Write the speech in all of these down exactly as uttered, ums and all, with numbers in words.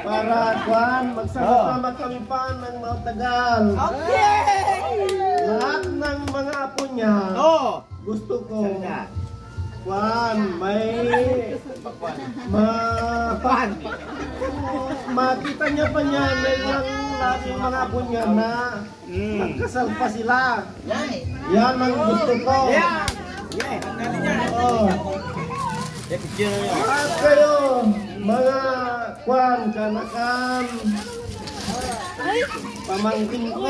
Para kuan, magsama-sama kami pa ng matagal. Okay! Lahat ng mga apo niya, gusto ko. Kuan, may ma Pan. makita niya pa niya na yung lahat ng mga apo niya na nagkasal pa sila. Yan ang gusto ko. Oh. At kayo, mga kuan, kanakan, pamangkin ko.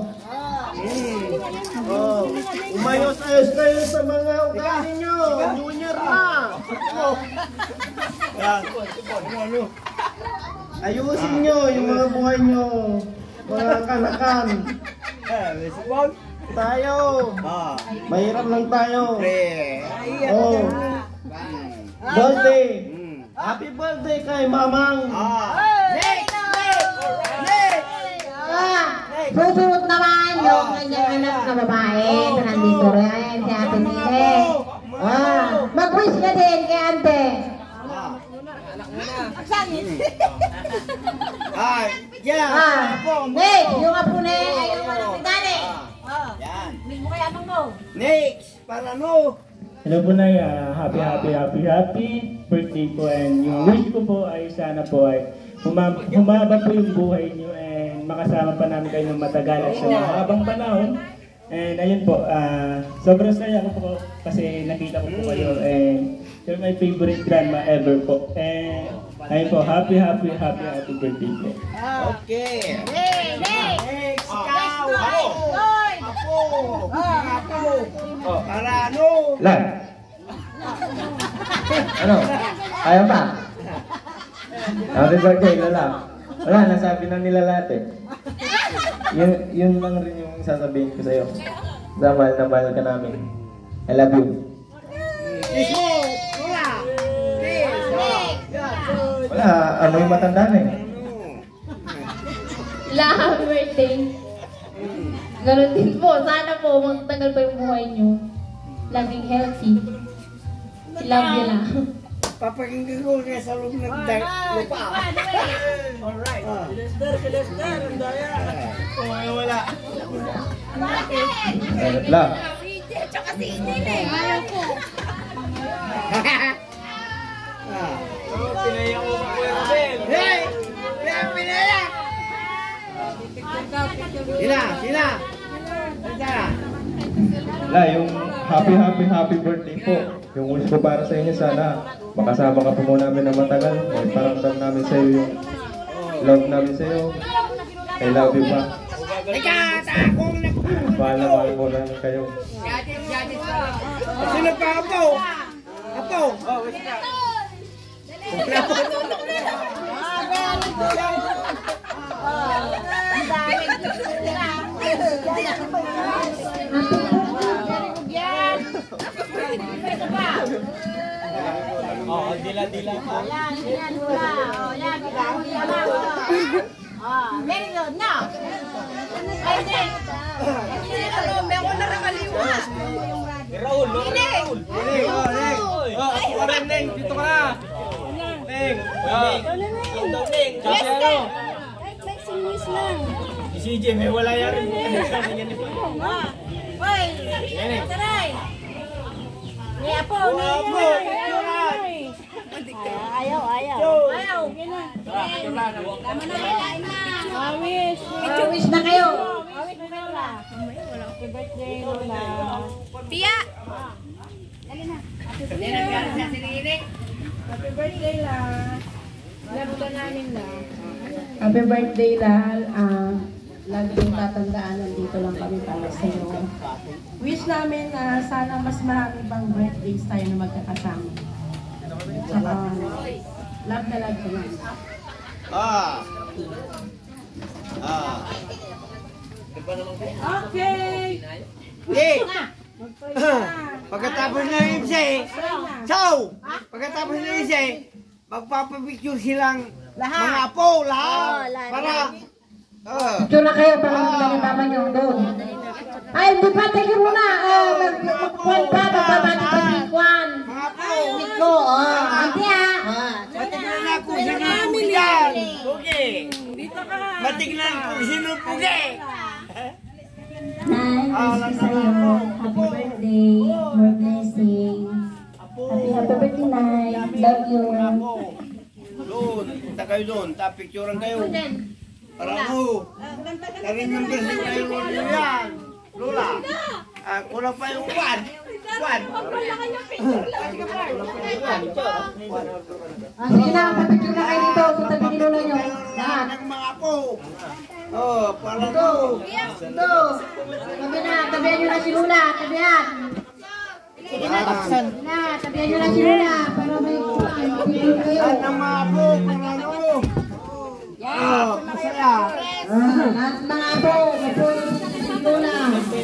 Oh, umayos-ayos kayo sa mga ugali nyo. New Year na. Ayusin nyo yung mga buhay nyo, mga kanakan. Tayo. Mahirap lang tayo. Oh. Birthday. Happy birthday kay Mamang. Susunod naman yung kanyang anak na babae na nandito rin, si Ate Nile. Ah, mag-wish ka din kay Ante. Ay, yeah. Ah, next, yung apo na ay yung anak ni Dani. Yan. Ming mo kay amang mo. Next, para no. Hello po Nay, uh, happy happy happy happy birthday po, and yung wish ko po ay sana po ay humaba, humaba po yung buhay niyo and makasama pa namin kayo ng matagal at sa habang panahon. And ayun po, uh, sobrang saya ko po kasi nakita ko po kayo, and you're my favorite grandma ever po. And ayun po, happy happy happy happy birthday po. Okay. Hey, hey. Next, ikaw. Apo. Apo. Apo. Oh. Para ano? Lan. Ano? Ayaw pa? Happy birthday, Lola. Wala, nasabi na nila lahat eh. Yun, yun lang rin yung sasabihin ko sa'yo. Na mahal na mahal ka namin. I love you. Kiss mo. Wala. Kiss. Wala, ano yung matanda na eh. La, happy birthday. Ganun din po. Sana po magtagal pa yung buhay nyo. Laging healthy. Love you lang. Papakinggan ko niya sa loob ng lupa. Alright. Kilester, kilester. Ang daya. Wala. La. Si J, tsaka si Ine eh. Ayaw ko. Pinaya ko pa po yung Abel. Hey! Pinaya! Sina! Sina! Sina! La, yung happy happy happy birthday po. Yung wish ko para sa inyo, sana makasama ka po muna namin na matagal. May paramdam namin sa iyo yung love namin sa iyo. I love you pa. Teka! Takong na! Mahal na mahal mo lang kayo. Sino pa Apo? Apo! Oh, wait ka. Oh, dila-dila pa. Yan, yan, wala. Oh, yan, wala. Oh, very good. Now. Ay, next. May ako narakaliwa. Raul, Raul. Neng! Oh, Neng! Oh, ako rin, Neng! Dito ka na! Neng! Neng. Kasi ano? Si C J, may wala yan rin. Hoy! Taray! May apo! Apo! Ayaw, ayaw. Ayaw. Tama na, kain na. Awis. Awis na kayo. Awis na kayo la. Happy birthday, Lola. Pia! Dali na. Happy birthday, la. Love ka namin, la. Happy birthday, Lal. Ah, lagi yung tatandaan, nandito lang kami para sa iyo. Wish namin na sana mas marami pang birthdays tayo na magkakasama. Saka, love na love ko namin. Ah! Ah! Okay! Hey! Pagkatapos na yung isa eh, so, pagkatapos na yung isa eh, magpapapicture silang mga apo, lahat, para, uh, Picture na kayo para magpapalitaman nyo doon. Ay, hindi pa, tigil mo na. Oh, magpuan pa, magbabati pa si Kwan. mga apo, Miko, oh. Ante ha. patigyan na ako sa mga kuyan. Pugi. Dito ka. Matignan kung sino Pugi. Nay, wish ko sa'yo. Happy birthday. More blessing. Happy, happy birthday, Nay. Love you. Apo. Doon, punta kayo doon. Tapicturean kayo. Para mo. Na-remember sa kayo Lola yan. Lola. Ah, kulang pa yung one. One. Ah, sige na, papicture na kayo dito. Sa tabi ni Lola nyo. Lahat. Ng mga apo. Oh, para to. Ito. Tabi na, tabihan nyo na si Lola. Tabihan. Sige na, tabi na, tabihan nyo na si Lola. Para may picture kayo. Lahat ng mga apo. Para ano. Oh, masaya. Ah, lahat mga apo, magpuro si Lola.